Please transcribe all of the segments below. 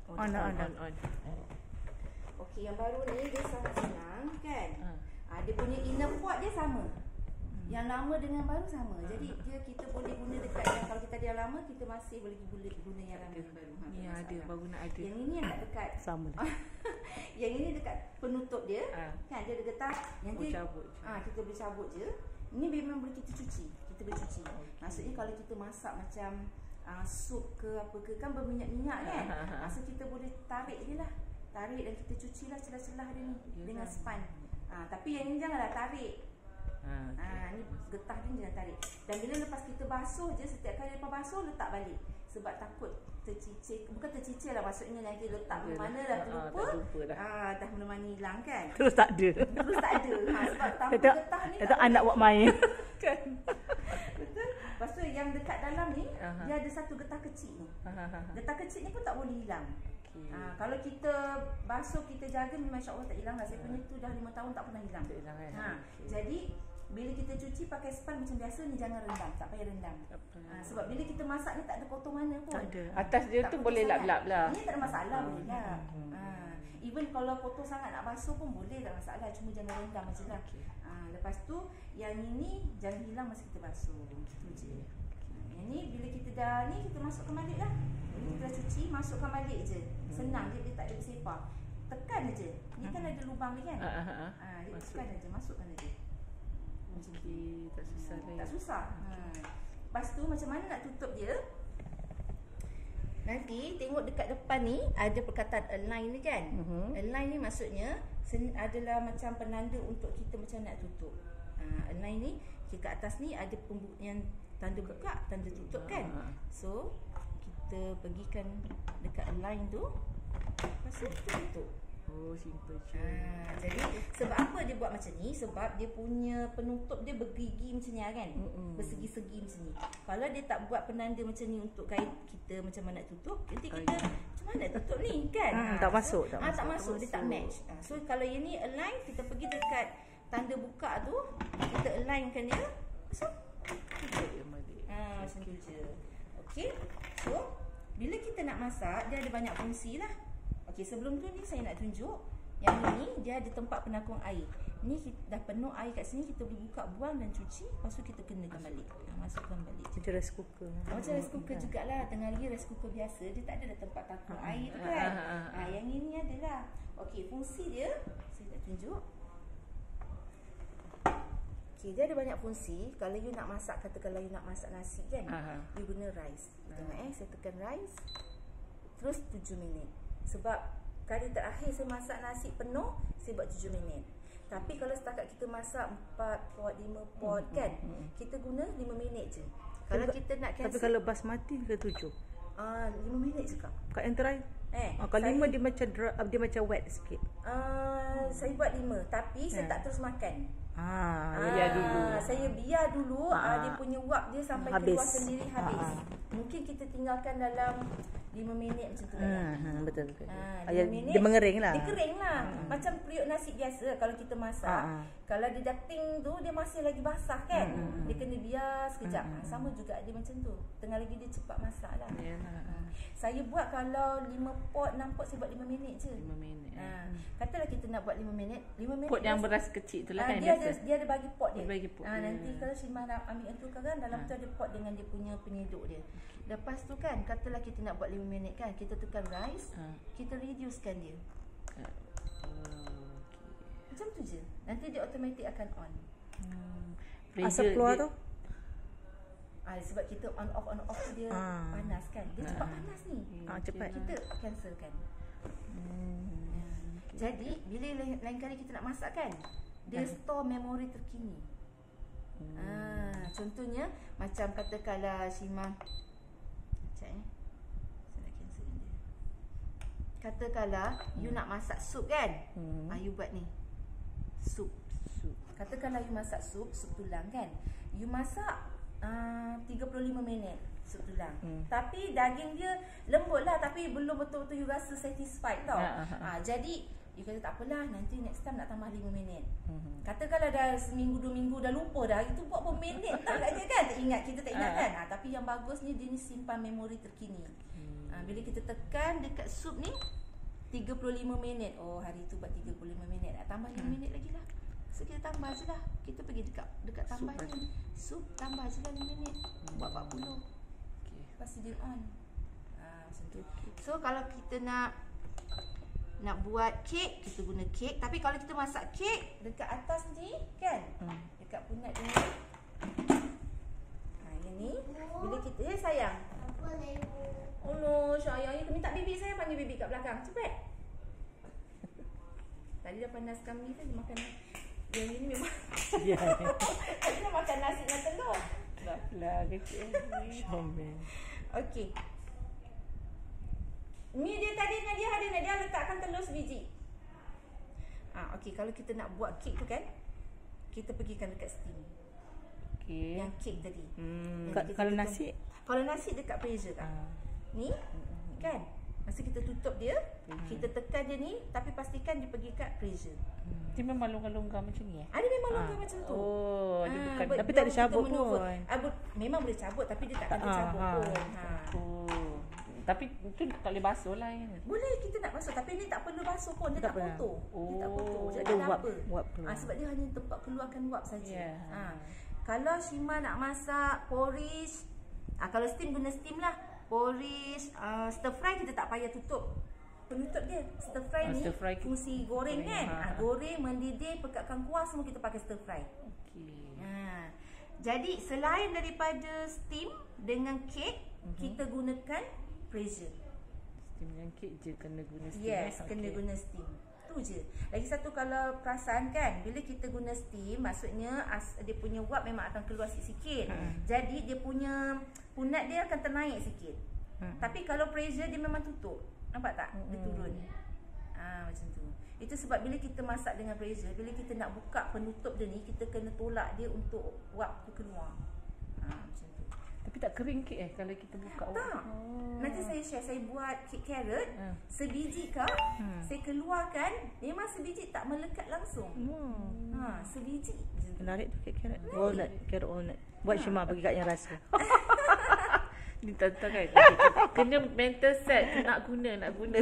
On. Okey, yang baru ni dia sangat senang kan. Dia punya inner port dia sama. Yang lama dengan baru sama. Jadi kita boleh guna dekat yang kalau kita ada yang lama, kita masih boleh guna yang lama yang baru. Ya, ada baru nak ada. Yang ini yang tak dekat. Sama. Yang ini dekat penutup dia. Kan dia ada getah. Yang dia cabut. Kita boleh cabut je. Ini memang boleh kita cuci. Kita boleh cuci. Maksudnya kalau kita masak macam sup ke apa ke kan berminyak-minyak kan. So kita boleh tarik je lah. Tarik dan kita cucilah celah-celah dia ni dengan span. Tapi yang ni janganlah tarik. Ni getah dia jangan tarik. Dan bila lepas kita basuh je, setiap kali lepas basuh letak balik. Sebab takut tercicir. Bukan tercicir lah, maksudnya nanti letak mana dah terlupa. Dah mana-mana hilang kan. Terus tak ada. Sebab tanpa getah ni kata anak buat main. Kan. Betul. Lepas tu yang dekat dalam ni dia ada satu getah kecil ni. Getah kecil ni pun tak boleh hilang. Kalau kita basuh, kita jaga, memang insya-Allah tak hilang lah. Saya punya tu dah 5 tahun tak pernah hilang. Jadi bila kita cuci pakai span macam biasa ni, jangan rendam, tak payah rendam. Sebab bila kita masak ni tak ada kotor mana pun. Tak ada. Atas dia tak tu boleh lap-lap lah. Ini tak ada masalah, boleh lap. Even kalau kotor sangat nak basuh pun boleh, tak masalah, cuma jangan rendam macam lah. Lepas tu yang ini jangan hilang masa kita basuh. Itu je. Yang ni bila kita dah ni, kita masukkan balik lah. Bila kita dah cuci, masukkan balik je. Senang je, dia tak ada bersepah. Tekan je. Ni kan ada lubang ni kan. Dia tekan je, masukkan je. Macam tu. Tak susah lah. Tak susah. Lepas tu macam mana nak tutup dia? Nanti tengok dekat depan ni ada perkataan align ni kan. Align ni maksudnya adalah macam penanda untuk kita macam nak tutup. Align ni kat atas ni ada yang tanda buka, tanda tutup kan. So kita pergikan dekat align tu. Lepas tu kita tutup. Simple je. Jadi sebab apa dia buat macam ni? Sebab dia punya penutup dia bergerigi macam ni kan. Bersegi-segi macam ni. Kalau dia tak buat penanda macam ni untuk guide kita macam mana nak tutup, nanti kita macam mana nak tutup ni kan. Tak masuk. Tak masuk, dia tak match. So kalau yang ni align, kita pergi dekat tanda buka tu, kita alignkan dia. So tutup dia balik. Macam tu je. Okey. So bila kita nak masak, dia ada banyak fungsi lah. Okey, sebelum tu ni saya nak tunjuk. Yang ni dia ada tempat penakung air. Ni dah penuh air kat sini, kita boleh buka, buang dan cuci. Lepas tu kita kenakan balik. Masukkan balik. Macam rice cooker. Macam rice cooker jugalah. Tengah lagi rice cooker biasa, dia tak ada tempat takung air tu kan. Yang ini adalah. Okey, fungsi dia saya nak tunjuk. Okey, dia ada banyak fungsi. Kalau you nak masak, katakanlah you nak masak nasi kan, you guna rice. Tengok saya tekan rice. Terus 7 minit. Sebab kali terakhir saya masak nasi penuh, saya buat 7 minit. Tapi kalau setakat kita masak 4 pot, 5 pot kan, kita guna 5 minit je. Kalau kita nak cancel. Tapi kalau basmati ke 7? 5 minit je Kak. Kat yang terakhir? Kalau 5 dia macam wet sikit. Saya buat 5, tapi saya tak terus makan. Biar dulu. Saya biar dulu dia punya uap dia sampai keluar sendiri habis. Mungkin kita tinggalkan dalam 5 minit macam tu kan. Betul. 5 minit, dia mengering lah. Dia kering lah. Macam periuk nasi biasa kalau kita masak. Kalau dia dating tu dia masih lagi basah kan. Dia kena biar sekejap. Sama juga dia macam tu. Tengah lagi dia cepat masak lah. Saya buat kalau 5 pot, 6 pot saya buat 5 minit je. 5 minit. Katalah kita nak buat 5 minit. 5 minit pot yang beras kecil tu lah kan. Dia ada bagi pot dia. Nanti kalau Shimah nak ambil tu kan, dalam tu ada pot dengan dia punya penyeduk dia. Lepas tu kan, katalah kita nak buat 5 minit kan, kita tekan rice, kita reducekan dia. Macam tu je. Nanti dia automatic akan on. Asap keluar tu? Sebab kita on off tu dia panas kan. Dia cepat panas ni. Cepat. Kita cancelkan. Jadi bila lain kali kita nak masak kan, dia store memori terkini. Contohnya macam katakanlah Shimah, saya nak cancel dia. Katakanlah you nak masak sup kan, you buat ni sup. Katakanlah you masak sup tulang kan, you masak 35 minit sup tulang. Tapi daging dia lembut lah, tapi belum betul-betul you rasa satisfied tau. Jadi you kata tak apalah, nanti next time nak tambah 5 minit. Katakanlah dah seminggu 2 minggu dah lupa dah, itu buat berapa minit tak kat dia kan, tak ingat, kita tak ingat kan. Tapi yang bagusnya dia ni simpan memori terkini. Bila kita tekan dekat sup ni 35 minit. Oh, hari tu buat 35 minit. Nak tambah 5 minit lagi lah. So kita tambah je lah. Kita pergi dekat tambah ni. Sup tambah je lah 5 minit. Buat 40. Lepas tu dia on. Macam tu. So kalau kita nak buat kek, kita guna kek. Tapi kalau kita masak kek dekat atas ni kan, dekat punat ni, yang ni bila kita sayang, oh no, sayang, you minta bibi saya panggil bibi kat belakang. Cepat. Tadi dah panas kami kan makan. Yang ini memang tadi dah makan nasi dengan telur. Lah kecil ni. Comel. Okey. Ni dia tadi dia letakkan telur sebiji. Okey, kalau kita nak buat kek tu kan, kita pergikan dekat steam. Okey. Yang kek tadi. Kalau nasi? Kalau nasi dekat freezer kan. Ni kan. Masa kita tutup dia, kita tekan dia ni, tapi pastikan dia pergi kat freezer. Dia memang longgar-longgar macam ni Dia memang longgar macam tu. Oh, dia bukan. Tapi tak dicabut pun. Memang boleh cabut, tapi dia takkan tercabut pun. Tapi tu tak boleh basuh lah ya. Boleh kita nak basuh, tapi ni tak perlu basuh pun. Dia tak kotor. Dia tak kotor. Dia ada wap. Sebab dia hanya tempat keluarkan wap saja. Kalau Shima nak masak porridge, kalau steam guna steam lah. Porridge, stir fry kita tak payah tutup. Penutup dia. Stir fry ni fungsi goreng kan. Goreng, mendidih, pekatkan kuah, semua kita pakai stir fry. Jadi selain daripada steam dengan kek, kita gunakan freezer. Steam dengan kek je kena guna steam. Yes, kena guna steam. Tu je. Lagi satu, kalau perasan kan, bila kita guna steam, maksudnya dia punya wap memang akan keluar sikit-sikit. Jadi dia punya punat dia akan ternaik sikit. Tapi kalau freezer dia memang tutup. Nampak tak? Dia turun. Macam tu. Itu sebab bila kita masak dengan freezer, bila kita nak buka penutup dia ni, kita kena tolak dia untuk wap tu keluar. Macam tu. Tapi tak kering kek kalau kita buka wap? Tak. Nanti saya share, saya buat kek carrot. Sebiji kak, saya keluarkan, memang sebiji tak melekat langsung. Sebiji. Menarik tu kek carrot. Walnut, carrot walnut. Buat Shima bagi kat yang rasa. Ni tentang kan. Kena mental set, nak guna.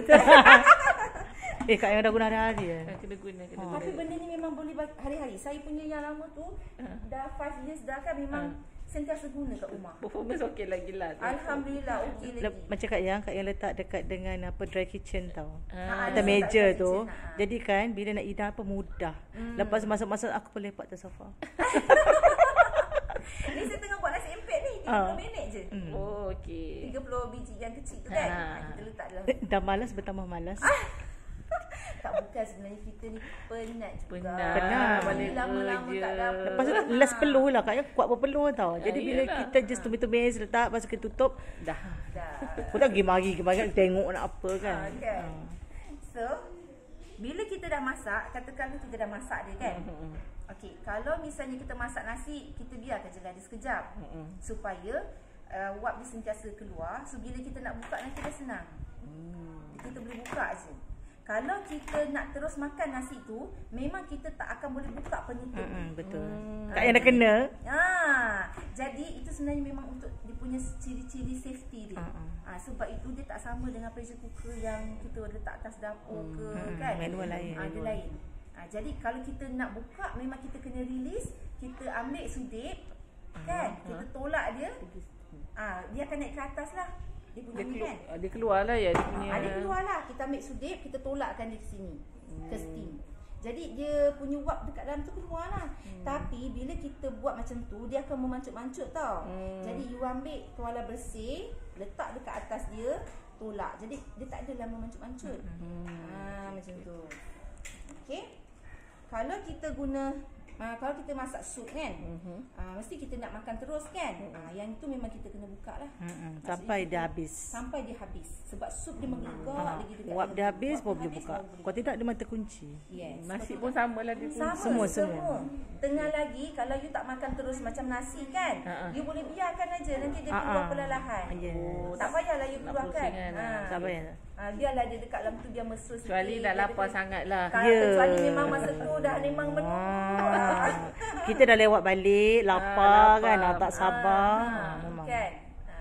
Kak yang dah guna hari-hari kena guna. Tapi benda ni memang boleh hari-hari. Saya punya yang lama tu dah 5 years dah kan, memang sentiasa guna kat rumah. Performance okey lagi lah. Alhamdulillah okey lagi. Macam Kak Yang letak dekat dengan dry kitchen tau. Atas meja tu. Jadi kan bila nak hidang mudah. Lepas masak-masak aku boleh lepak atas sofa. Ni saya tengah buat nasi empek ni, 30 minit je. Oh okey. 30 biji yang kecil tu kan. Kita letak dalam. Dah malas bertambah malas. Tak, bukan, sebenarnya kita ni penat juga. Penat. Lama-lama tak dapat. Lepas tu last peluh lah Kak. Kuat berpeluh tau. Jadi bila kita just tumis-tumis letak, lepas tu kita tutup, dah. Aku dah pergi mari tengok nak apa kan. So bila kita dah masak, katakanlah kita dah masak dia kan. Okey, kalau misalnya kita masak nasi, kita biarkan je dia sekejap. Supaya wap dia sentiasa keluar. So bila kita nak buka nanti dah senang. Kita boleh buka je. Kalau kita nak terus makan nasi tu, memang kita tak akan boleh buka penutup. Betul. Kak yang dah kena. Jadi itu sebenarnya memang untuk dia punya ciri-ciri safety dia. Sebab itu dia tak sama dengan pressure cooker yang kita letak atas dapur ke kan. Manual lain. Dia lain. Jadi kalau kita nak buka, memang kita kena release, kita ambil sudip kan, kita tolak dia. Dia akan naik ke atas lah. Dia keluar lah ya. Dia keluar lah. Kita ambil sudip, kita tolakkan dia ke sini, ke steam. Jadi dia punya wap dekat dalam tu keluar lah. Tapi bila kita buat macam tu, dia akan memancut-mancut tau. Jadi you ambil tuala bersih, letak dekat atas dia, tolak. Jadi dia tak adalah memancut-mancut. Macam tu. Okay. Kalau kita guna kalau kita masak sup kan, mesti kita nak makan terus kan. Yang itu memang kita kena buka lah. Sampai dia habis. Sampai dia habis. Sebab sup dia menggegak lagi dekat. Wap dia habis baru boleh buka. Kalau tidak dia mata kunci. Yes. Nasi pun sama lah dia. Semua. Tengah lagi kalau you tak makan terus macam nasi kan, you boleh biarkan aja, nanti dia keluar perlahan. Tak payahlah you keluarkan. Tak payah. Biarlah dia dekat dalam tu, dia mesra sikit. Kecuali dah lapar sangat lah. Kecuali memang masa tu dah memang menunggu. Kita dah lewat balik, lapar kan, tak sabar. Kan.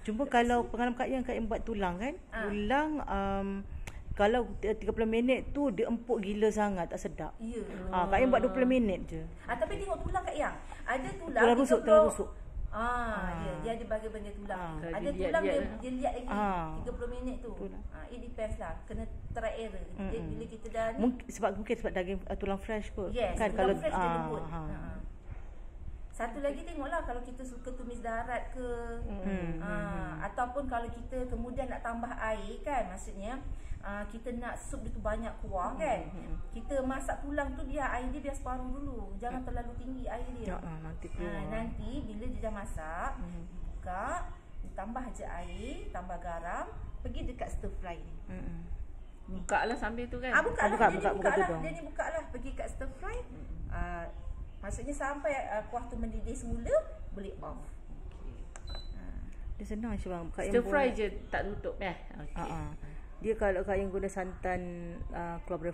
Cuma kalau pengalaman Kak Yang buat tulang kan, tulang kalau 30 minit tu dia empuk gila sangat, tak sedap. Ya. Kak Yang buat 20 minit je. Tapi tengok tulang Kak Yang. Ada tulang Tulang rusuk. Dia ada bahagian tulang. Ada tulang dia lihat lagi 30 minit tu. It depends lah. Kena try error. Bila kita dah ni, mungkin sebab daging tulang fresh kot. yes, Kan tulang kalau fresh dia lembut. Satu lagi tengoklah kalau kita suka tumis darat ke, ataupun kalau kita kemudian nak tambah air kan, maksudnya kita nak sup dia tu banyak kuah kan. Kita masak tulang tu biar air dia biar separuh dulu. Jangan terlalu tinggi air dia. Nanti keluar. Nanti bila dia dah masak, buka, tambah je air, tambah garam, pergi dekat stir fry ni. Buka lah sambil tu kan. Buka lah. Dia ni buka lah pergi kat stir fry. Maksudnya sampai kuah tu mendidih semula, boleh off. Dia senang je bang. Stir fry je tak tutup Dia kalau Kak Yang guna santan keluar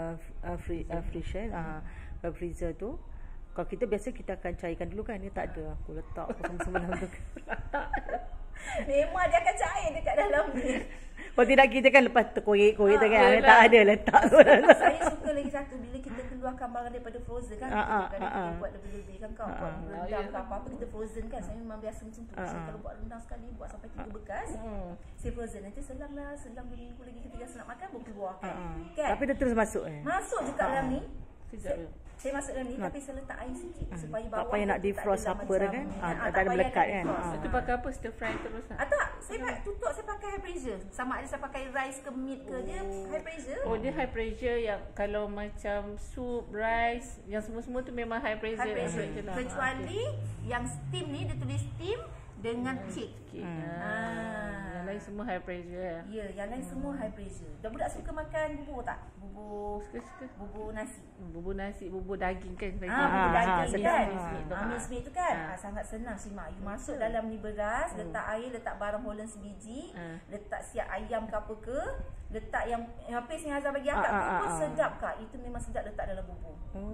freezer tu, kalau kita biasa kita akan cairkan dulu kan. Dia tak ada, aku letak semua dalam tu. Memang dia akan cair dekat dalam ni. Kalau tidak kita kan lepas terkorek-korek tu kan. Tak ada letak tu. Saya suka lagi satu bila kita keluarkan barang daripada frozen kan. Kita buat lebih-lebih kan kau. Buat rendang ke apa-apa kita frozen kan. Saya memang biasa macam tu. Saya kalau buat rendang sekali buat sampai 3 bekas. Saya frozen nanti selang 2 minggu lagi kita rasa nak makan baru keluarkan. Kan? Tapi dia terus masuk Masuk je kat dalam ni. Saya masuk dalam ni tapi saya letak air sikit supaya bawah tak payah nak defrost apa kan. Tak ada melekat kan. Itu pakai apa? Stir fry terus lah? Tak, saya tutup, saya pakai high pressure. Sama ada saya pakai rice ke meat ke, dia high pressure. Dia high pressure yang kalau macam soup, rice, yang semua-semua tu memang high pressure. Kecuali yang steam ni dia tulis steam dengan cake. Yang lain semua high pressure. Ya, yang lain semua high pressure. Dan budak suka makan bubur tak? Suka. Bubur nasi. Bubur nasi, bubur daging kan. Bubur daging kan. Mince tu kan. Sangat senang Sima. You masuk dalam ni beras, letak air, letak barang Holland sebiji, letak siap ayam ke apa ke, letak yang paste yang Azhar bagi akak tu pun sedap Kak. Itu memang sedap letak dalam bubur.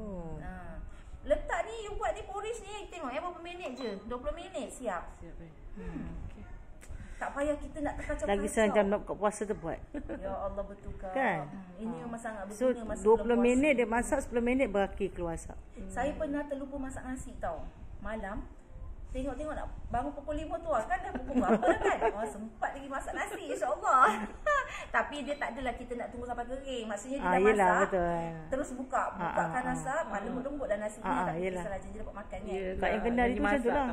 Letak ni, you buat ni porridge ni, tengok berapa minit je. 20 minit siap. Tak payah kita nak terkacau. Lagi senang nak buka puasa tu buat. Ya Allah, betul kan? Ini memang sangat berguna masa 20 minit dia masak, 10 minit berakhir keluar asap. Saya pernah terlupa masak nasi tau. Malam tengok nak bangun pukul 5 tu kan dah pukul berapa kan. Sempat lagi masak nasi, insya-Allah. Tapi dia tak adalah kita nak tunggu sampai kering. Maksudnya dia dah masak. Betul. Terus bukakan asap, lembut-lembut dah nasi ni tak bisa salah je dapat makan kan. Kak Yang kenal itu macam tu lah.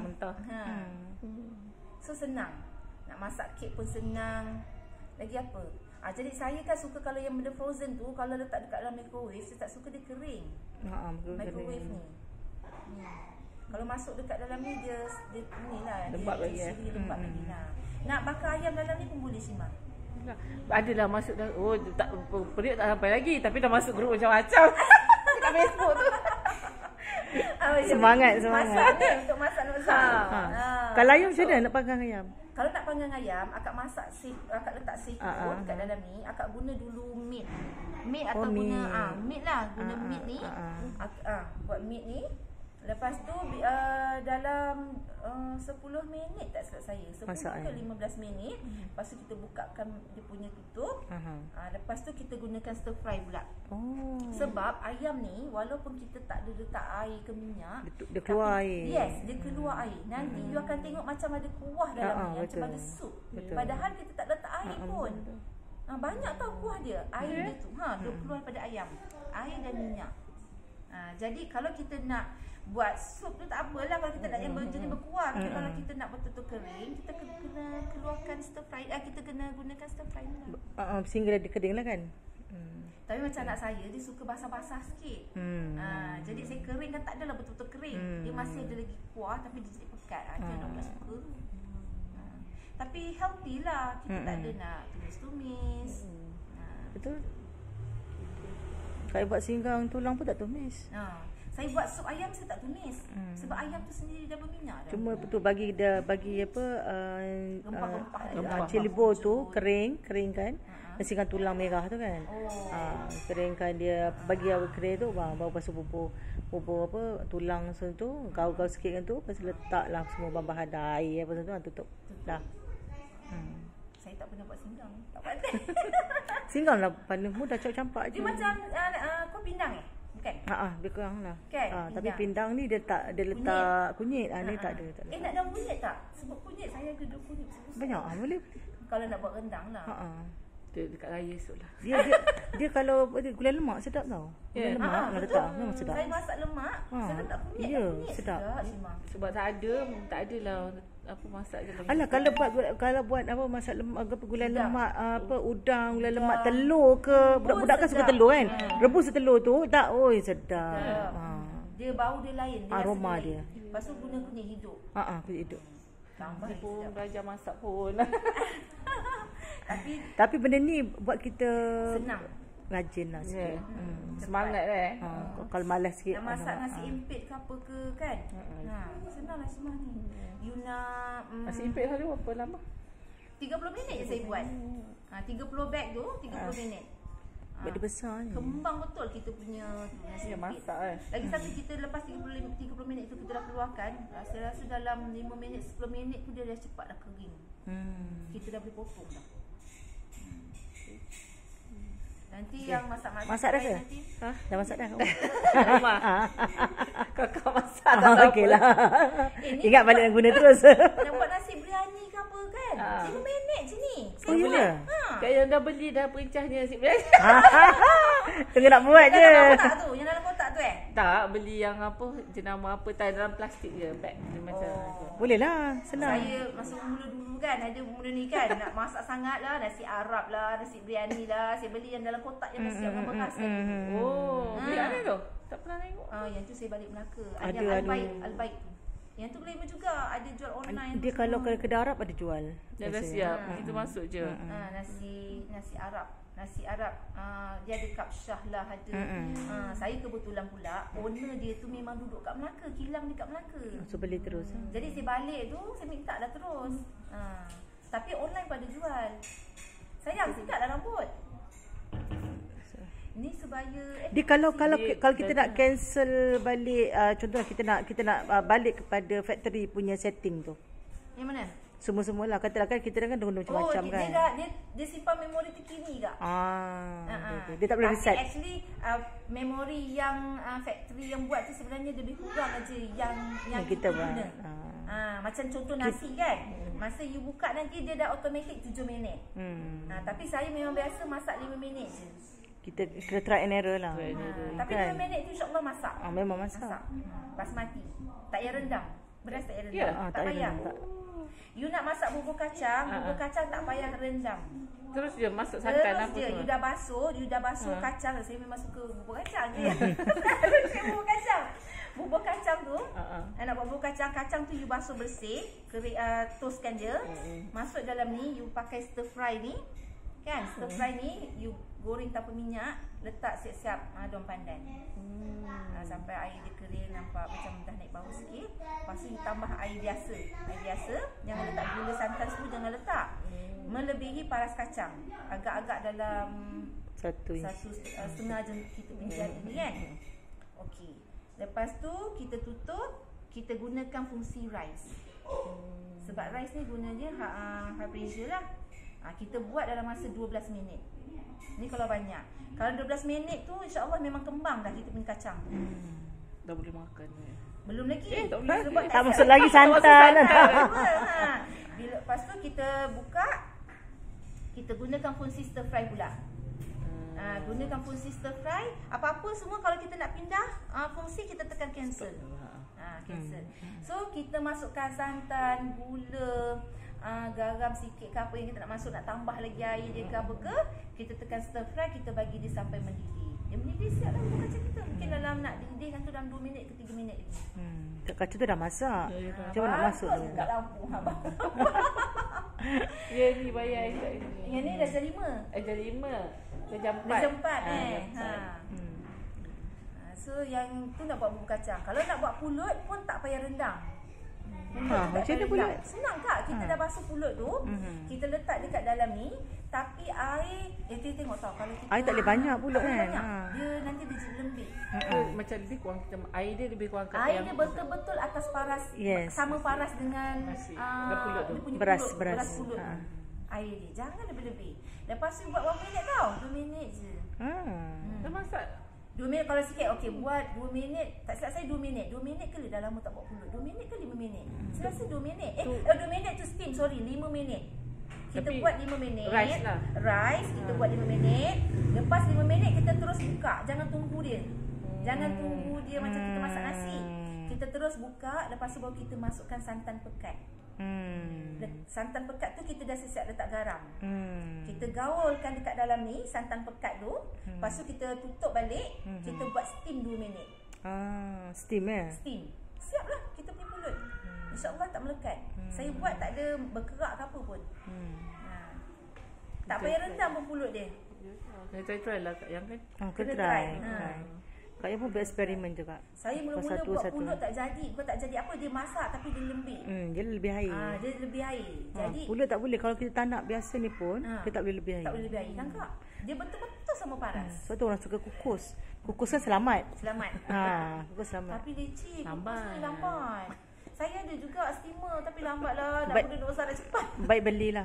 So senang. Nak masak kek pun senang. Lagi apa? Jadi saya kan suka kalau yang benda frozen tu, kalau letak dekat dalam microwave, saya tak suka dia kering. Microwave ni. Kalau masuk dekat dalam ni dia ni lah. Lembab lagi lembab lagi lah. Nak bakar ayam dalam ni pun boleh Sima. Adalah masuk dah. Tak periuk tak sampai lagi tapi dah masuk grup macam-macam. Dekat Facebook tu. Semangat. Untuk masak Kalau ayam macam mana nak panggang ayam? Kalau nak panggang ayam, akak masak akak letak seafood kat dalam ni, akak guna dulu meat. Meat atau guna meat lah, guna meat ni. Buat meat ni. Lepas tu dalam 10 minit tak silap saya. 10 ke 15 minit. Lepas tu kita bukakan dia punya tutup. Lepas tu kita gunakan stir fry pula. Sebab ayam ni walaupun kita tak ada letak air ke minyak, dia keluar air. Yes, dia keluar air. Nanti you akan tengok macam ada kuah dalam ni, macam ada sup. Padahal kita tak letak air pun. Banyak tau kuah dia. Air dia tu. Dia keluar pada ayam. Air dan minyak. Jadi kalau kita nak buat sup tu tak apalah kalau kita nak yang berjenis berkuah. Tapi kalau kita nak betul-betul kering, kita kena keluarkan stir fry. Kita kena gunakan stir fry ni lah. Sehingga dia kering lah kan. Tapi macam anak saya, dia suka basah-basah sikit. Jadi saya keringkan tak adalah betul-betul kering. Dia masih ada lagi kuah tapi dia jadi pekat. Dia nak suka. Tapi healthy lah. Kita tak ada nak tumis-tumis. Betul. Kalau buat singgang tulang pun tak tumis. Saya buat sup ayam saya tak tumis. Sebab ayam tu sendiri dah berminyak dah. Cuma betul bagi apa rempah-rempah cili bol tu kering kan. Bersihkan tulang merah tu kan. Keringkan dia bagi awal kering tu baru pasal bubur apa tulang tu gaul-gaul sikit kan tu, lepas letaklah semua bahan-bahan air apa tu tutup. Dah. Saya tak pernah buat singgang. Tak pandai. Singgang lah paling mudah, campak je. Dia macam kau pindang bukan? Dia kurang lah. Kan? Tapi pindang ni dia letak kunyit. Ni tak ada. Nak daun kunyit tak? Sebut kunyit, saya ada kunyit. Banyak boleh. Kalau nak buat rendang lah. Dia dekat raya esok lah. Dia kalau gula lemak sedap tau. Gula lemak nak letak memang sedap. Saya masak lemak, saya letak kunyit. Ya, kunyit sedap. Sebab tak adalah apa masak je lah. Alah kalau buat apa masak lemak gula lemak udang, gula lemak telur ke. Budak-budak kan suka telur kan. Rebus telur tu tak sedap. Dia bau dia lain, dia aroma dia. Lepas tu guna kunyit hidup. Kunyit hidup. Tambah pun belajar masak pun. Tapi benda ni buat kita senang. Rajin lah sikit. Semangat lah kalau malas sikit. Nak masak nasi empit ke apa ke kan. Senang lah semua ni. You nak nasi empit hari berapa lama? 30 minit je saya buat. 30 bag tu 30 minit. Dia besar ni. Kembang betul kita punya nasi empit. Masak Lagi satu kita lepas 30 minit tu kita dah keluarkan. Rasa dalam 5 minit 10 minit tu dia dah cepat dah kering. Kita dah boleh potong dah. Nanti yang masak dah ke? Nanti. Dah masak dah. Rumah. Kakak masak dah. Okeylah. Ingat balik nak guna terus. Nak buat nasi biryani ke apa kan? 5 minit je ni. Oh ya. Kayak yang dah beli dah perincahnya nasi biryani. Tengah nak buat je. Yang dalam kotak tu Tak, beli yang apa jenama apa tak dalam plastik je bag dia macam boleh lah, senang. Saya masa mula dulu kan ada mula ni kan nak masak sangat lah, nasi Arab lah, nasi biryani lah, saya beli yang dalam kotak yang dah siap gambar khas kan. Beli mana tu? Tak pernah tengok. Yang tu saya balik Melaka. Ada Al-Baik tu. Yang tu glamour juga, ada jual online. Dia kalau kedai Arab ada jual. Dia dah siap, kita masuk je. Nasi Arab dia ada kapsyah lah ada. Saya kebetulan pula owner dia tu memang duduk kat Melaka, kilang dekat Melaka. So beli terus. Jadi saya balik tu saya minta dah terus. Tapi online pada jual. Sayang sikat lah rambut. Ni sebaya dia kalau kita nak cancel balik contohnya kita nak balik kepada factory punya setting tu. Yang mana? Semua-semualah katakan kita kan guna macam-macam kan. Dia simpan memori terkini tak? Dia tak boleh reset. Actually memori yang factory yang buat tu sebenarnya lebih kurang aja yang kita guna. Macam contoh nasi kan. Masa you buka nanti dia dah automatic 7 minit. Tapi saya memang biasa masak 5 minit je. Kita try and error lah. Tapi 5 minit tu insya-Allah masak. Memang masak. Basmati. Tak payah rendam. Beras tak payah rendam. Yeah. Tak payah. You nak masak bubur kacang tak payah rendam. Terus je masuk santan apa je. semua. You dah basuh kacang. Saya memang suka bubur kacang je. Bubur kacang tu, nak buat bubur kacang tu you basuh bersih, toastkan dia. Masuk dalam ni, you pakai stir fry ni. Kan, stir fry ni you goreng tanpa minyak, letak siap-siap daun pandan. Sampai air dia kering, nampak macam dah naik bau sikit. Lepas tu you tambah air biasa. Jangan letak gula santan semua, jangan letak. Melebihi paras kacang. Agak-agak dalam satu setengah je kita punya jari ni kan. Okey. Lepas tu kita tutup, kita gunakan fungsi rice. Sebab rice ni gunanya high pressure lah. Kita buat dalam masa 12 minit. Ni kalau banyak. Kalau 12 minit tu insya-Allah memang kembang dah kita punya kacang. Dah boleh makan ni. Belum lagi. Sebab tak masuk lagi santan. Bila lepas tu kita buka, kita gunakan fungsi stir fry pula. Gunakan fungsi stir fry. Apa-apa semua kalau kita nak pindah fungsi, kita tekan cancel. Cancel. So kita masukkan santan, gula, garam sikit ke apa yang kita nak masuk, nak tambah lagi air dia ke apa ke, kita tekan stir fry, kita bagi dia sampai mendidih. Dia mendidih siap lah bubur kacang kita. Mungkin dalam nak didihkan tu dalam 2 minit ke 3 minit lagi. Kacang tu dah masak. Macam mana nak masuk dia? Kat lampu. Ya ni bayar yang ni dah jam 5. Jam 5. Jam 4. Dah jam 4 So yang tu nak buat bubur kacang. Kalau nak buat pulut pun tak payah rendang. Macam mana pulut? Senang tak? Kita dah basuh pulut tu, kita letak dekat dalam ni, tapi air tengok tau kalau kita air tak boleh banyak pulut kan. Dia nanti dia jadi lembik. Macam lebih kurang air dia lebih kurang air dia betul-betul atas paras, sama paras dengan pulut tu. dia punya beras pulut. air dia. Jangan lebih-lebih. Lepas tu buat berapa minit tau? 2 minit je. Dah masak. 2 minit kalau sikit. Okey, buat 2 minit. Tak silap saya 2 minit. 2 minit ke dah lama tak buat pulut? 2 minit ke 5 minit? Saya rasa 2 minit. 2 minit tu steam, sorry. 5 minit. Kita Tapi buat 5 minit. rice lah. Rice, kita buat 5 minit. Lepas 5 minit, kita terus buka. Jangan tunggu dia. Jangan tunggu dia macam kita masak nasi. Kita terus buka. Lepas tu baru kita masukkan santan pekat. Santan pekat tu kita dah siap letak garam. Kita gaulkan dekat dalam ni santan pekat tu. Lepas tu kita tutup balik. Kita buat steam 2 minit. Steam Steam. Siap lah kita punya pulut. InsyaAllah tak melekat. Saya buat tak ada berkerak ke apa pun. Tak payah rendam pun pulut dia. Saya try lah Kak Yang kan. Kena try. Kak Yang pun bereksperimen juga. Saya mula-mula buat pulut tak jadi. Bukan tak jadi apa, dia masak tapi dia lembik. Dia lebih air. Dia lebih air. Jadi pulut tak boleh. Kalau kita tanak biasa ni pun, dia tak boleh lebih air. Tak boleh lebih air kan Kak? Dia betul-betul sama paras. Sebab tu orang suka kukus. Kukus kan selamat. Kukus selamat. Tapi leceh. Lambat. Kukus ni lambat. Saya ada juga steamer tapi lambat lah. Nak guna dosa dah cepat. Baik belilah.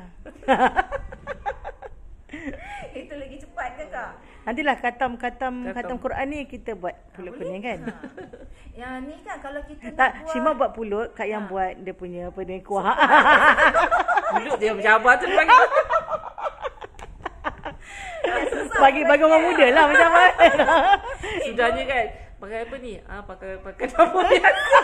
Itu lagi cepat kan Kak? Nantilah khatam Quran ni kita buat pulut kuning kan. Yang ni kan kalau kita tak, nak buat Shima buat pulut, Kak Yang buat dia punya apa ni kuah. Pulut dia berjabar tu bagi. Bagi orang muda lah macam mana. Sudahnya kan pakai apa ni? Pakai dapur biasa.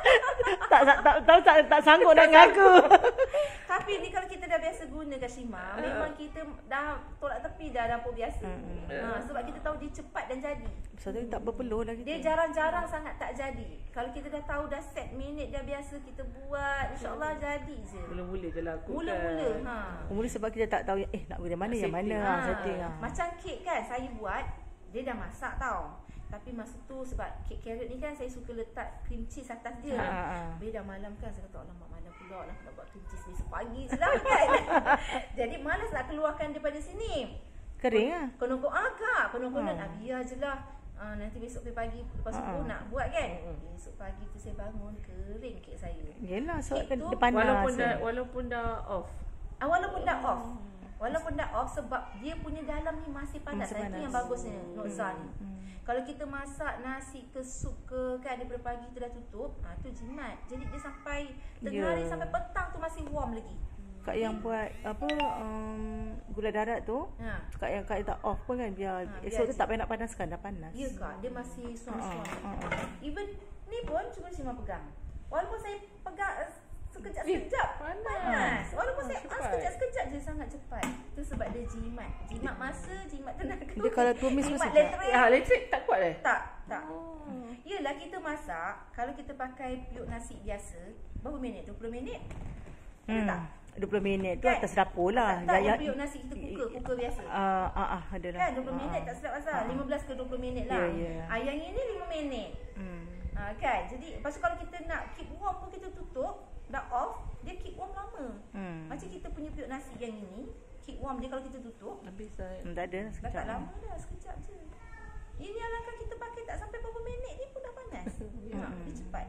tak sanggup nak ngaku. Tapi ni kalau kita dah biasa guna kat Shima, memang kita dah tolak tepi dah dapur biasa. Sebab kita tahu dia cepat dan jadi. Sebab tu tak berpeluh lah kita. Dia jarang-jarang sangat tak jadi. Kalau kita dah tahu dah set minit dah biasa kita buat, insya-Allah jadi je. Mula-mula je lah aku. Mula-mula. Mula sebab kita tak tahu nak guna mana yang mana setting. Macam kek kan saya buat, dia dah masak tau. Tapi masa tu sebab kek carrot ni kan saya suka letak cream cheese atas dia. Bila dah malam kan saya kata alamak malam pula nak buat cream cheese besok pagi je lah kan. Jadi malas nak keluarkan daripada sini. Kering lah. Konon-konon biar je lah. Nanti besok pagi lepas subuh nak buat kan. Besok pagi tu saya bangun kering kek saya. Yelah sebab kek tu, dia panas. Walaupun dah off. Walaupun dah off sebab dia punya dalam ni masih panas. Itu yang bagusnya Nokza ni. Kalau kita masak nasi ke sup ke kan daripada pagi tu dah tutup, tu jimat. Jadi dia sampai tengah hari sampai petang tu masih warm lagi. Kak Yang buat apa gula darat tu, Kak Yang tak off pun kan biar esok tu tak payah nak panaskan, dah panas. Ya Kak, dia masih suam-suam. Even ni pun cuma Shima pegang. Walaupun saya pegang sekejap-sekejap panas. Walaupun saya sekejap-sekejap je sangat cepat. Itu sebab dia jimat. Jimat masa, jimat tenaga. Dia kalau tumis mesti elektrik tak kuat Tak. Yelah kita masak, kalau kita pakai periuk nasi biasa, berapa minit? 20 minit? Tak? 20 minit tu atas dapur lah. Tak, periuk nasi kita kuker biasa. Adalah. Kan 20 minit tak silap asal. 15 ke 20 minit lah. Yang ini 5 minit. Kan? Jadi lepas tu kalau kita nak keep warm pun kita tutup. Dah off, dia keep warm lama. Macam kita punya periuk nasi yang ini, keep warm dia kalau kita tutup. Habis dah. Tak ada sekejap. Dah tak lama dah, sekejap je. Ini alangkah kita pakai tak sampai berapa minit ni pun dah panas. Dia cepat.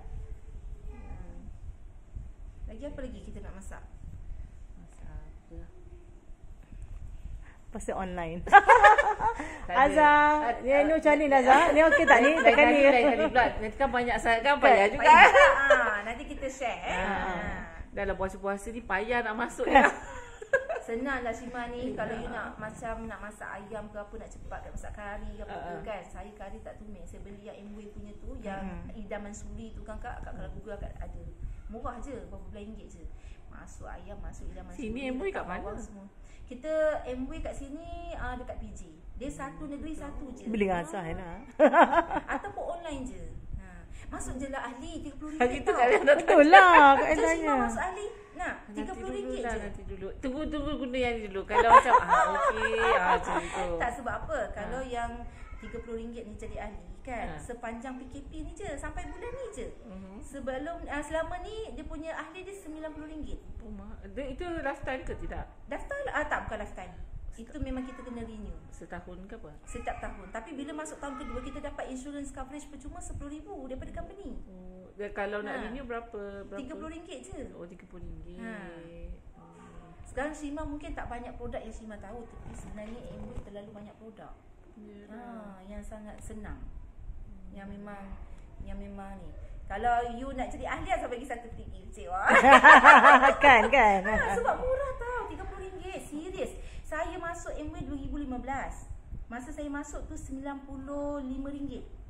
Lagi apa lagi kita nak masak? Pasti online. Azhar, ni macam ni Azhar. Ni okey tak ni? Tekan ni. Nanti kan banyak sangat kan payah juga. Nanti kita share Dah lah puasa-puasa ni payah nak masuk ya. Senanglah Shima ni kalau you nak macam nak masak ayam ke apa nak cepat nak masak kari ke apa kan. Saya kari tak tumis. Saya beli yang Amway punya tu yang idaman suri tu kan Kak kalau Google kat ada. Murah je, berapa belas ringgit je. Masuk ayam, masuk idaman suri. Sini Amway kat mana? Kita Amway kat sini dekat PJ. Dia satu negeri satu je. Beli Azhar lah. Ataupun online je. Masuk je lah ahli RM30 Itu tau. Betul lah Kak Jom Shima Azharnya. masuk ahli. Nah, RM30 je. Nanti dulu. Tunggu guna yang ni dulu. Kalau macam okey macam tu. Tak sebab apa? Kalau yang RM30 ni jadi ahli kan, sepanjang PKP ni je sampai bulan ni je. Sebelum selama ni dia punya ahli dia RM90. Itu lifetime ke tidak? Daftar tak, bukan lifetime. Itu memang kita kena renew setahun ke apa? Setiap tahun. Tapi bila masuk tahun kedua kita dapat insurance coverage percuma RM10,000 daripada company. Kalau nak renew berapa? RM30 je. Oh, RM30. Sekarang Shima mungkin tak banyak produk yang Shima tahu, tapi sebenarnya Amway terlalu banyak produk. Yang sangat senang. Yang memang ni. Kalau you nak jadi ahli, saya bagi satu tip kecil. kan. Sebab murah tau, RM30. Serius. Saya masuk Amway 2015. Masa saya masuk tu RM95.